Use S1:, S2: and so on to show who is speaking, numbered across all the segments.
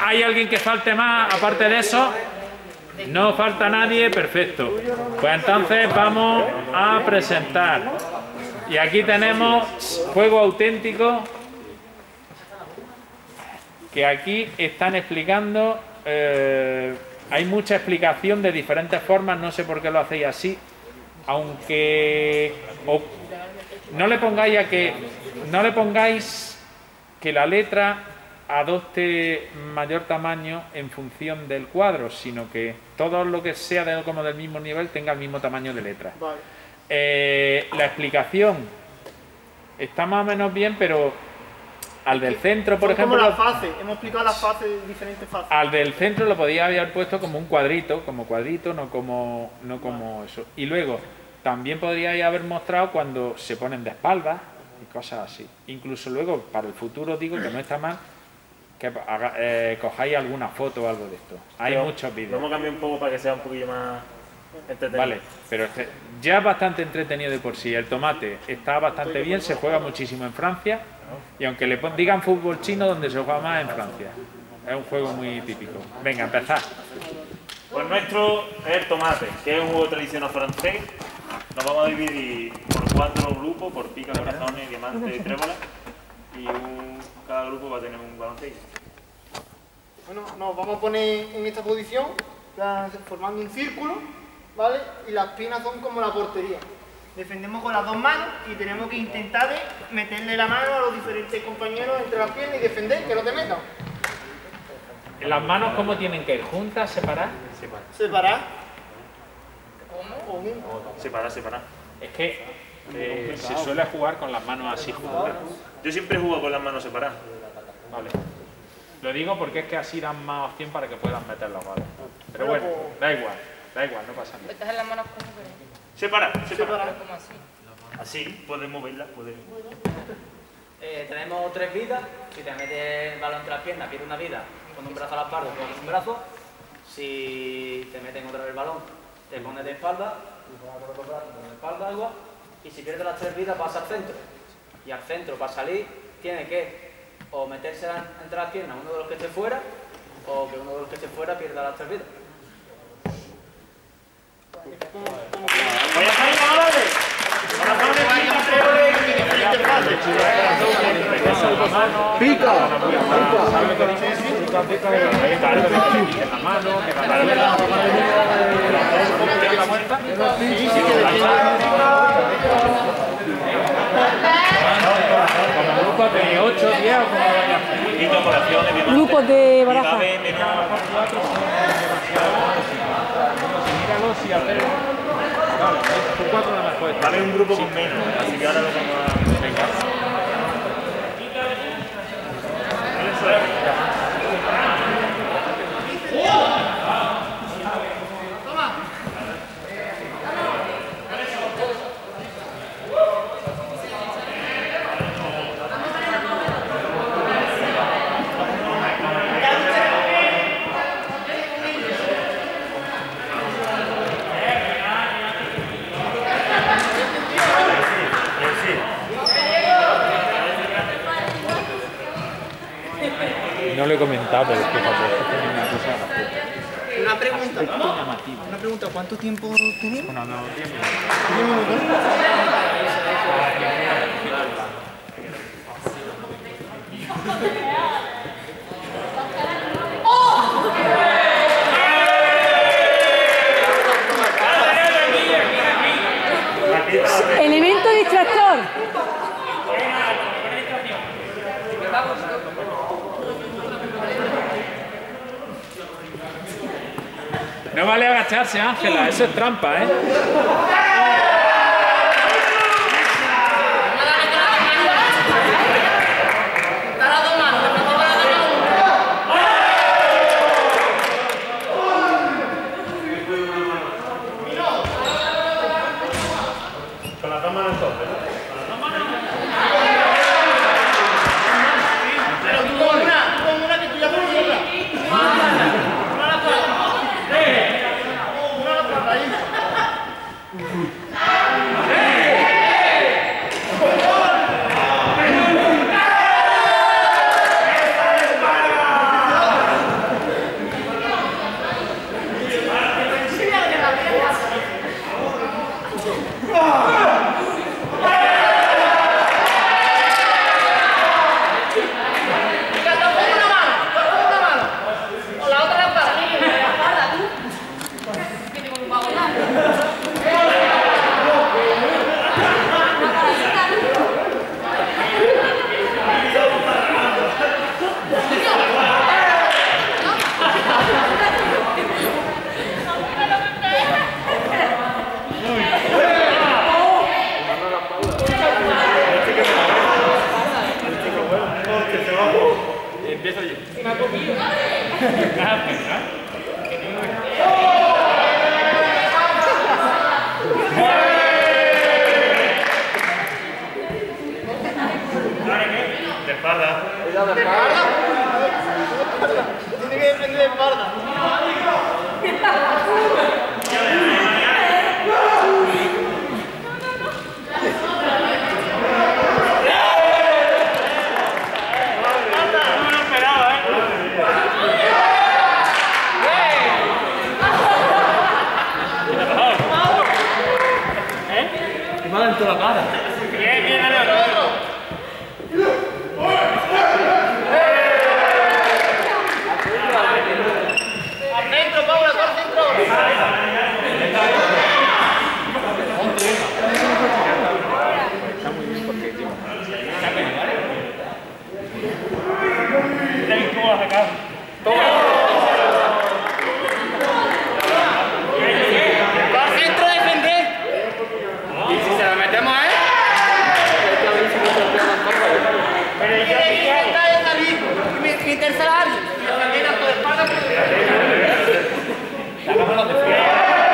S1: ¿Hay alguien que falte más aparte de eso? No falta nadie, perfecto. Pues entonces vamos a presentar. Y aquí tenemos juego auténtico, que aquí están explicando. Hay mucha explicación de diferentes formas, no sé por qué lo hacéis así, aunque no le pongáis que la letra adopte mayor tamaño en función del cuadro, sino que todo lo que sea como del mismo nivel tenga el mismo tamaño de letra. Vale. La explicación está más o menos bien, pero al del centro, por ejemplo...
S2: Como las fases, hemos explicado las fases, diferentes fases.
S1: Al del centro lo podía haber puesto como un cuadrito, no como eso. Y luego, también podríais haber mostrado cuando se ponen de espaldas y cosas así. Incluso luego, para el futuro, digo que no está mal que cojáis alguna foto o algo de esto. Hay muchos vídeos.
S3: Vamos a cambiar un poco para que sea un poquillo más entretenido.
S1: Vale, pero ya es bastante entretenido de por sí. El tomate está bastante bien, se juega muchísimo en Francia. Y aunque le digan fútbol chino, donde se juega más en Francia. Es un juego muy típico. Venga, empezad.
S3: Pues nuestro es el tomate, que es un juego tradicional francés. Nos vamos a dividir por 4 grupos, por pica, corazones, diamantes y trébolas. Y cada grupo va a tener un baloncillo.
S2: Bueno, nos vamos a poner en esta posición, formando un círculo, ¿vale? Y las piernas son como la portería. Defendemos con las dos manos y tenemos que intentar meterle la mano a los diferentes compañeros entre las piernas y defender, que no te metan.
S1: ¿Las manos cómo tienen que ir? ¿Juntas? ¿Separar?
S2: Separar.
S3: ¿Cómo? Separar.
S1: Es que se suele jugar con las manos así juntas.
S3: Yo siempre he jugado con las manos separadas.
S1: Vale. Lo digo porque es que así dan más opción para que puedan meter los goles. Pero bueno, da igual, no pasa nada.
S4: ¿Metes en las manos cosas?
S3: Separar.
S4: ¿Cómo así?
S3: Así, puedes moverla,
S5: tenemos 3 vidas. Si te metes el balón entre las piernas, pierdes una vida. Con un brazo a la espalda, pones un brazo. Si te meten otra vez el balón, te pones de espalda, con la espalda igual. Y si pierdes las 3 vidas, pasa al centro. Y al centro, para salir, tiene que o meterse entre las piernas uno de los que esté fuera, o que uno de los que esté fuera pierda las 3 vidas.
S2: ¡Pica!
S1: Grupos de 8, 10 o como
S6: grupos de baraja.
S3: Vale, un grupo con menos, así que ahora lo vamos a... Venga.
S1: No lo he comentado, pero fíjate,
S2: Una pregunta, ¿cuánto tiempo tenemos?
S1: Bueno, no, 10 minutos.
S2: 10 minutos.
S6: Elemento distractor.
S1: No vale agacharse, Ángela, eso es trampa, ¿eh?
S3: Con las dos manos entonces, ¿no? De espalda.
S2: ¿De espalda? Tiene que depender de espalda.
S5: Me ha dado la cara.
S3: Bien, bien, dale otro.
S2: Al centro, Paula, al centro.
S1: Está muy bien porque, tío.
S3: Mira cómo lo has sacado.
S2: Al centro, defender. Y si se lo metemos a él. Pero yo intenta de salir y meterse a alguien. Y defender tanto de espalda como de
S1: Sacamos los de fuera.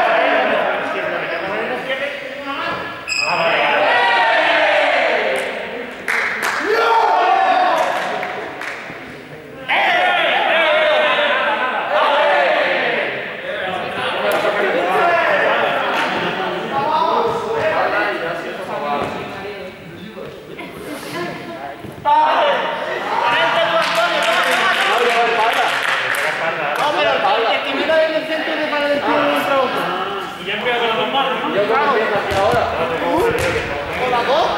S3: Y ya empieza con las dos manos, ¿no?
S2: Con las dos.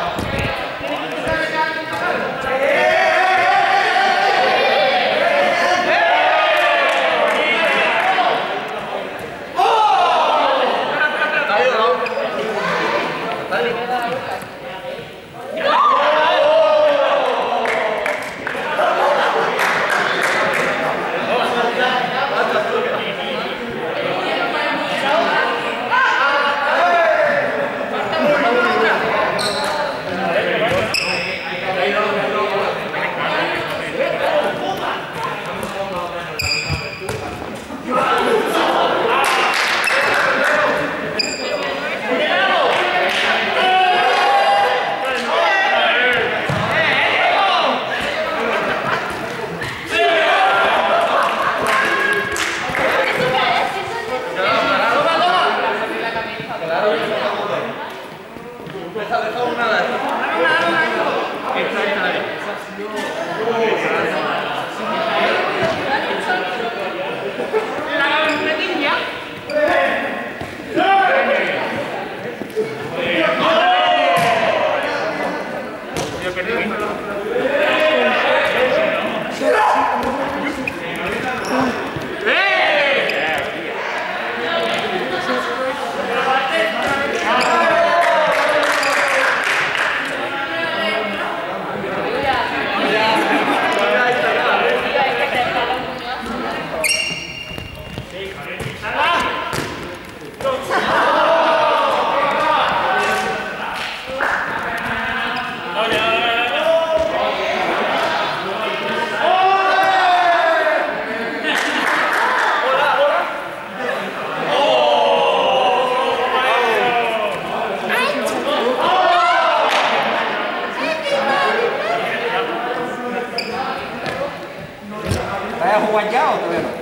S5: ¿Vas a jugar ya o todavía no?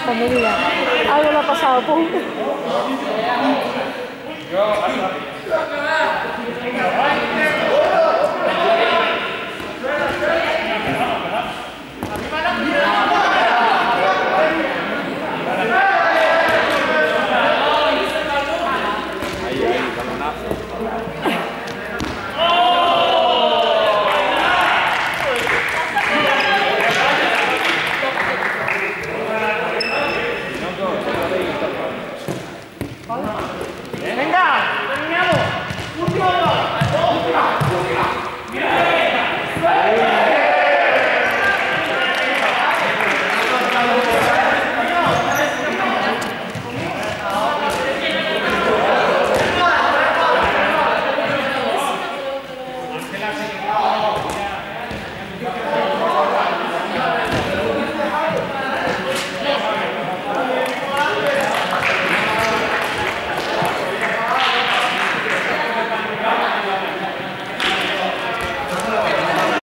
S6: Cuando diga, algo lo ha pasado, pum.
S1: Yo,